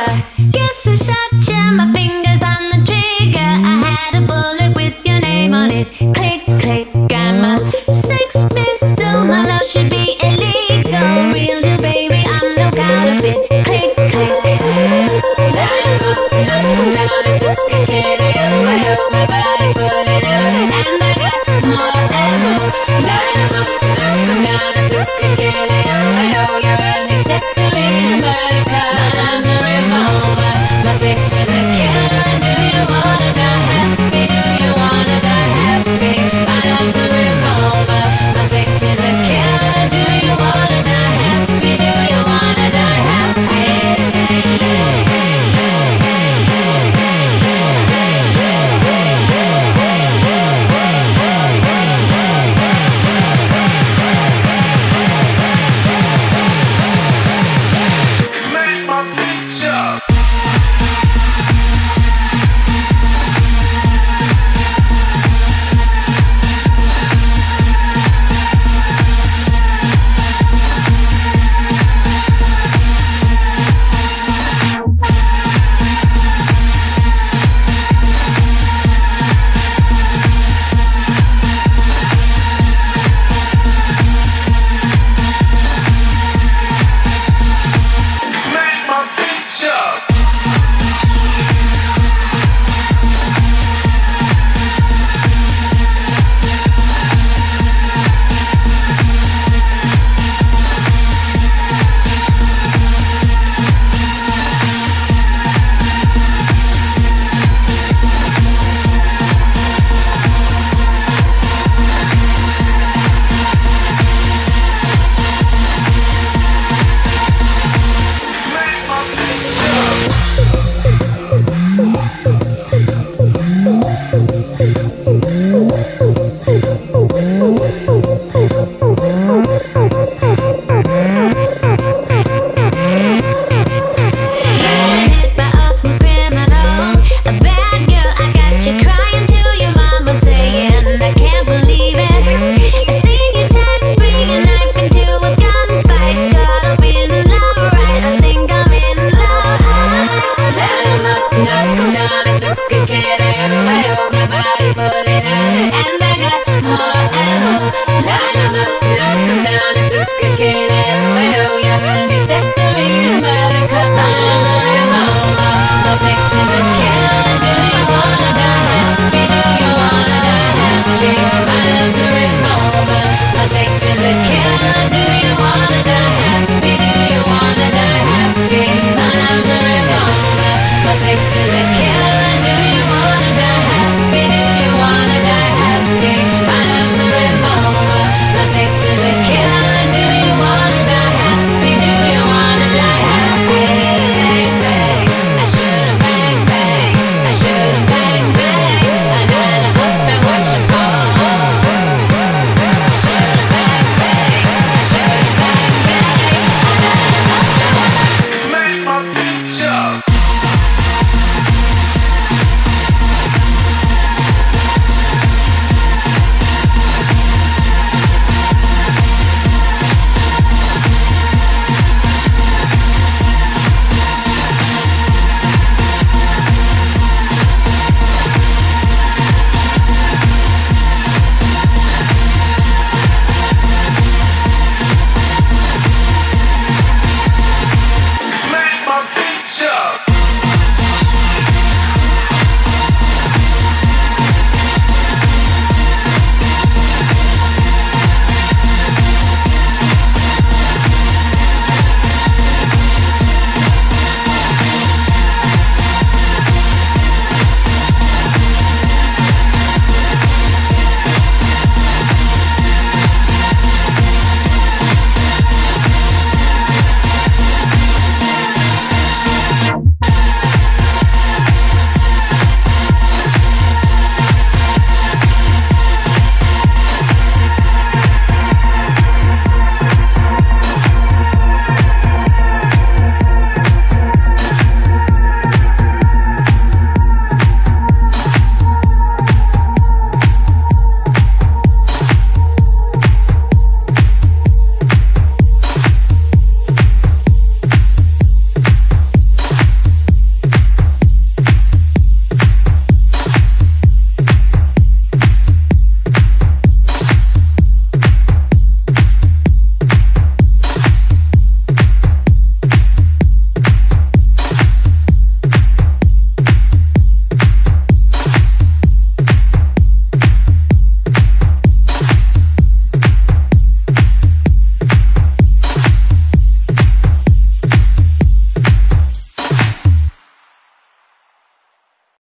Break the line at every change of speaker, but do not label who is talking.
over. Guess I shot you, my fingers on the trigger. I had a bullet with your name on it. Click, click, I'm a sex pistol. My love should be illegal. Real deal, baby, I'm no counterfeit. Click, click. Line up, knock down and just get carry over. Help my body pull it out, and I got more ammo. Line up, knock down and just get carry over. Know you're an accessory, but my love's a revolver. My sex is a killer. Do you wanna die happy? Do you wanna die happy? My love's a revolver. My sex is a killer. Do you wanna die happy? Do you wanna die happy?
Smack my bitch up. Smack my bitch up.